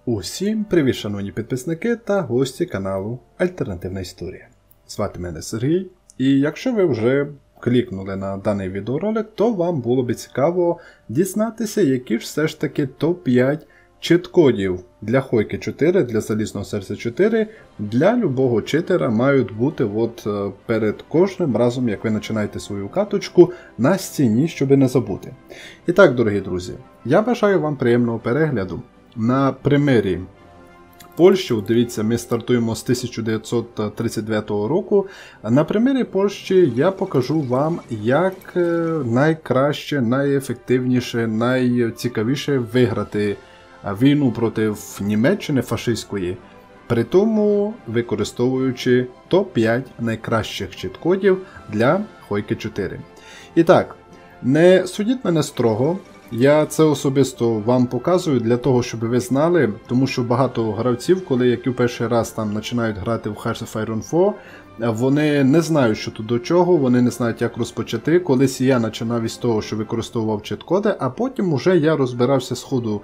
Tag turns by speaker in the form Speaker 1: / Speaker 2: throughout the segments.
Speaker 1: Усім привіт, шановні підписники та гості каналу Альтернативна Історія. Звати мене Сергій, і якщо ви вже клікнули на даний відеоролик, то вам було б цікаво дізнатися, які ж все ж таки топ-5 чит-кодів для Хойки 4, для Залізного Серця 4, для любого читера мають бути перед кожним разом, як ви починаєте свою каточку, на стіні, щоб не забути. І так, дорогі друзі, я бажаю вам приємного перегляду. На примірі Польщі, дивіться, ми стартуємо з 1939 року. На примірі Польщі я покажу вам, як найкраще, найефективніше, найцікавіше виграти війну проти Німеччини фашистської, при тому використовуючи топ-5 найкращих чит-кодів для Хойки 4. І так, не судіть мене строго. Я це особисто вам показую для того, щоб ви знали, тому що багато гравців, коли які в перший раз там починають грати в Hearts of Iron 4, вони не знають, що тут до чого, вони не знають, як розпочати. Колись я починав із того, що використовував чит-коди, а потім уже я розбирався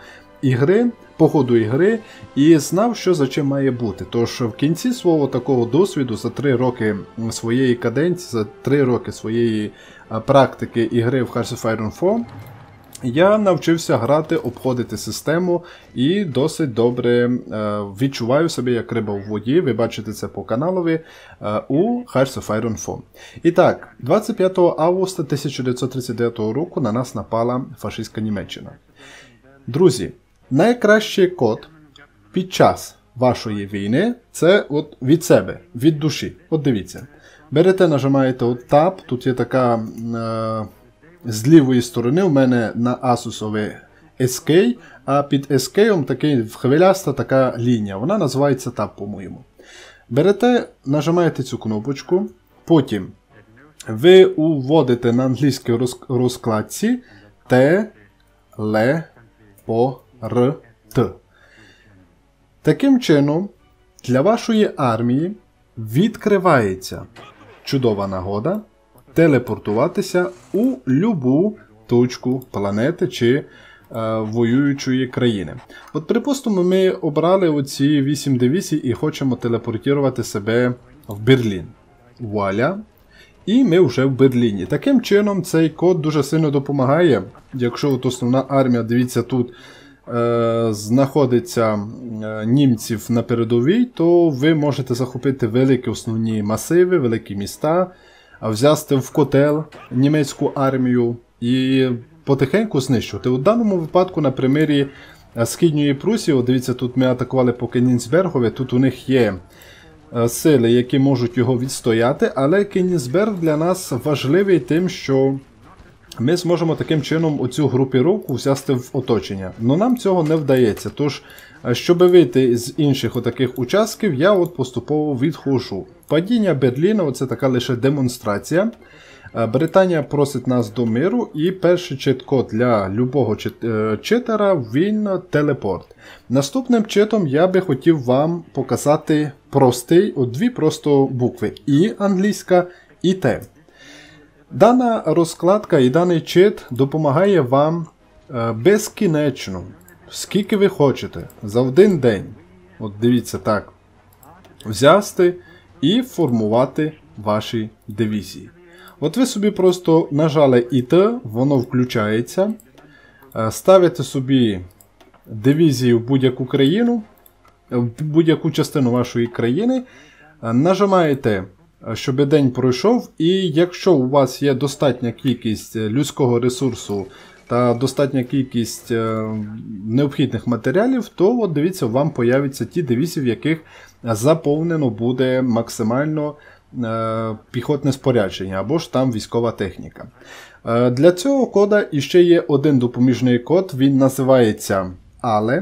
Speaker 1: по ходу ігри і знав, що за чим має бути. Тож в кінці свого такого досвіду, за 3 роки своєї каденції, за 3 роки своєї практики ігри в Hearts of Iron 4, я навчився грати, обходити систему і досить добре відчуваю себе як риба в воді, ви бачите це по каналові, у Hearts of Iron 4. І так, 25 августа 1939 року на нас напала фашистська Німеччина. Друзі, найкращий код під час вашої війни – це від себе, від душі. От дивіться, берете, нажимаєте Tab, тут є така... з лівої сторони у мене на Asusові SK, а під SK такий хвиляста така лінія. Вона називається Tab, по-моєму. Берете, нажимаєте цю кнопочку, потім ви вводите на англійській розкладці Телепорт. Таким чином, для вашої армії відкривається чудова нагода телепортуватися у любу точку планети чи воюючої країни. От, припустимо, ми обрали оці 8 дивізій і хочемо телепортувати себе в Берлін. Вуаля! І ми вже в Берліні. Таким чином, цей код дуже сильно допомагає. Якщо основна армія, дивіться, тут знаходиться німців на передовій, то ви можете захопити великі основні масиви, великі міста, взяти в котел німецьку армію і потихеньку знищувати. У даному випадку на примірі Східної Прусії, дивіться, тут ми атакували по Кенігсбергові, тут у них є сили, які можуть його відстояти, але Кенігсберг для нас важливий тим, що ми зможемо таким чином оцю групіровку взяти в оточення. Но нам цього не вдається, тож, щоб вийти з інших отаких участків, я поступово відходжу. Падіння Берліна – це така лише демонстрація. Британія просить нас до миру, і перший чит-код для любого читера – він телепорт. Наступним читом я би хотів вам показати простий, дві просто букви – І англійська, і Т. Дана розкладка і даний чит допомагає вам безкінечно, скільки ви хочете, за один день. От дивіться так, взяти і формувати ваші дивізії. От ви собі просто нажали ІТ, воно включається, ставите собі дивізію в будь-яку країну, в будь-яку частину вашої країни, нажимаєте, щоб день пройшов, і якщо у вас є достатня кількість людського ресурсу та достатня кількість необхідних матеріалів, то от дивіться, вам появляться ті дивізії, в яких заповнено буде максимально піхотне спорядження або ж там військова техніка. Для цього кода іще є один допоміжний код, він називається ALE.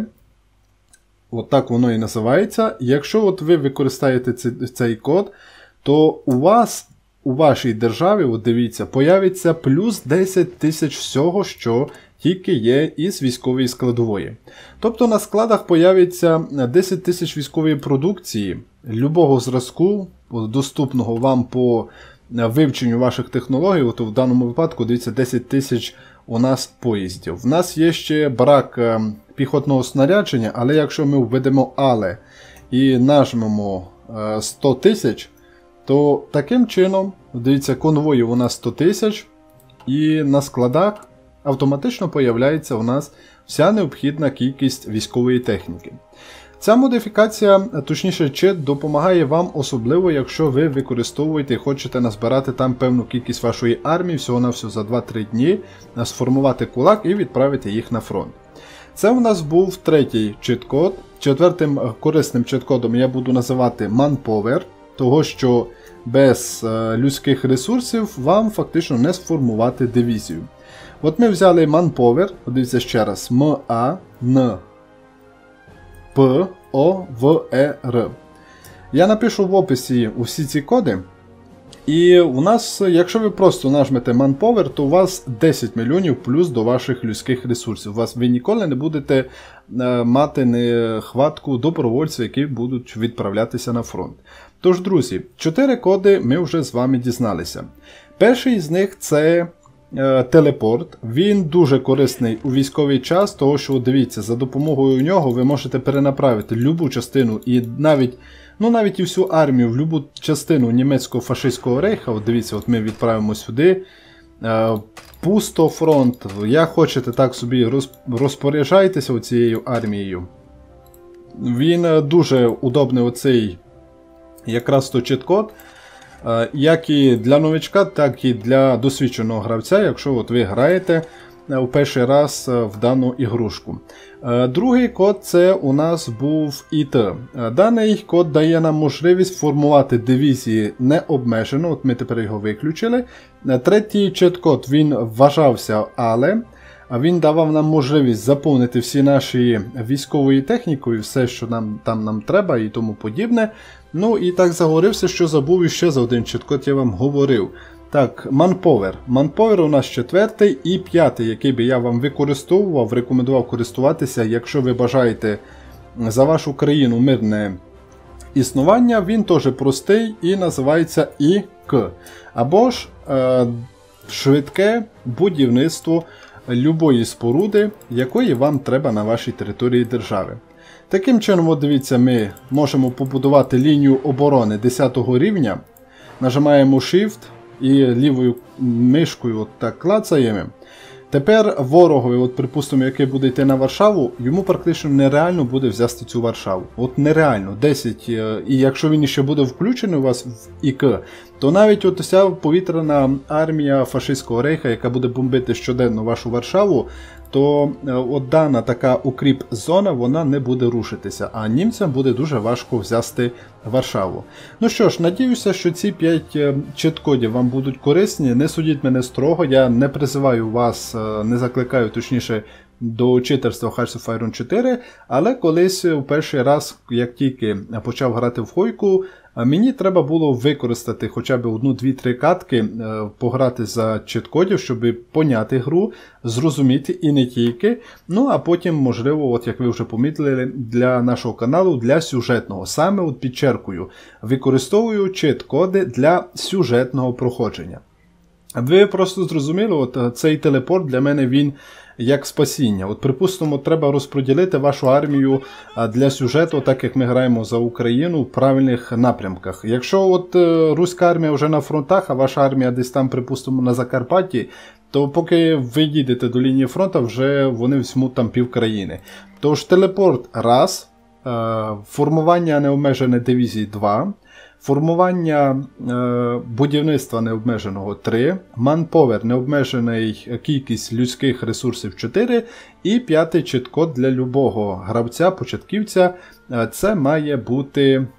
Speaker 1: От так воно і називається. Якщо ви використаєте цей код, то у вас, у вашій державі, от дивіться, появиться плюс 10 тисяч всього, що тільки є із військової складової. Тобто на складах появиться 10 тисяч військової продукції, любого зразку, доступного вам по вивченню ваших технологій. От в даному випадку, дивіться, 10 тисяч у нас поїздів. В нас є ще брак піхотного снарядження, але якщо ми введемо але і нажмемо 100 тисяч, то таким чином, дивіться, конвоїв у нас 100 тисяч, і на складах автоматично появляється у нас вся необхідна кількість військової техніки. Ця модифікація, точніше чит, допомагає вам особливо, якщо ви використовуєте і хочете назбирати там певну кількість вашої армії, всього-навсього за 2-3 дні, сформувати кулак і відправити їх на фронт. Це у нас був третій чит-код. Четвертим корисним чит-кодом я буду називати Manpower, того що без людських ресурсів вам фактично не сформувати дивізію. От ми взяли Manpower, подивіться ще раз, Manpower. Я напишу в описі усі ці коди. І у нас, якщо ви просто нажмете Manpower, то у вас 10 мільйонів плюс до ваших людських ресурсів. Ви ніколи не будете мати нехватку добровольців, які будуть відправлятися на фронт. Тож, друзі, 4 коди ми вже з вами дізналися. Перший з них це телепорт. Він дуже корисний у військовий час, тому що, дивіться, за допомогою нього ви можете перенаправити любу частину і навіть і всю армію в любу частину німецького фашистського рейха. От дивіться, от ми відправимо сюди. Пусто фронт. Як хочете, так собі розпоряджайтеся цією армією. Він дуже удобний оцей якраз то чит-код. Як і для новичка, так і для досвідченого гравця, якщо от ви граєте у перший раз в дану ігрушку. Другий код це у нас був IT. Даний код дає нам можливість формувати дивізії необмежено, от ми тепер його виключили. Третій чит-код, він вважався але. Він давав нам можливість заповнити всі наші військовою технікою, все, що нам треба і тому подібне. Ну і так заговорився, що забув іще за один чит-код, я вам говорив. Так, Manpower. Manpower у нас 4-й і 5-й, який би я вам використовував, рекомендував користуватися, якщо ви бажаєте за вашу країну мирне існування. Він теж простий і називається ІК. Або ж швидке будівництво любої споруди, якої вам треба на вашій території держави. Таким чином, от дивіться, ми можемо побудувати лінію оборони 10 рівня, нажимаємо Shift і лівою мишкою от так клацаємо. Тепер ворогові, от припустимо, який буде йти на Варшаву, йому практично нереально буде взяти цю Варшаву. От нереально, 10, і якщо він ще буде включений у вас в ІК, то навіть от ця повітряна армія фашистського рейха, яка буде бомбити щоденно вашу Варшаву, то от дана така укріп-зона, вона не буде рушитися, а німцям буде дуже важко взяти Варшаву. Ну що ж, надіюся, що ці 5 чит-кодів вам будуть корисні. Не судіть мене строго, я не призиваю вас, не закликаю, точніше, до читерства Hearts of Iron 4, але колись у перший раз, як тільки почав грати в Хойку, мені треба було використати хоча б 1-2-3 катки, пограти за чит-кодів, щоб поняти гру, зрозуміти і не тільки. Ну а потім, можливо, от як ви вже помітили, для нашого каналу, для сюжетного. Саме от підчеркую, використовую чит-коди для сюжетного проходження. Ви просто зрозуміли, от цей телепорт для мене він як спасіння. От, припустимо, треба розподілити вашу армію для сюжету, так як ми граємо за Україну, в правильних напрямках. Якщо от руська армія вже на фронтах, а ваша армія десь там, припустимо, на Закарпатті, то поки ви їдете до лінії фронту, вже вони візьмуть там півкраїни. Тож телепорт раз, формування необмеженої дивізії 2, формування будівництва необмеженого 3, Manpower необмежена кількість людських ресурсів 4 і 5-й чит-код для любого гравця, початківця. Це має бути...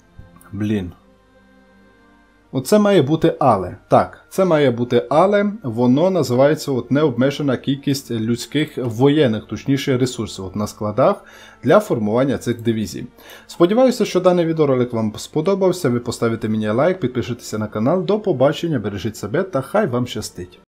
Speaker 1: Оце має бути але. Так, це має бути але, воно називається от необмежена кількість людських воєнних, точніше ресурсів от на складах для формування цих дивізій. Сподіваюся, що даний відеоролик вам сподобався, ви поставите мені лайк, підпишіться на канал. До побачення, бережіть себе та хай вам щастить!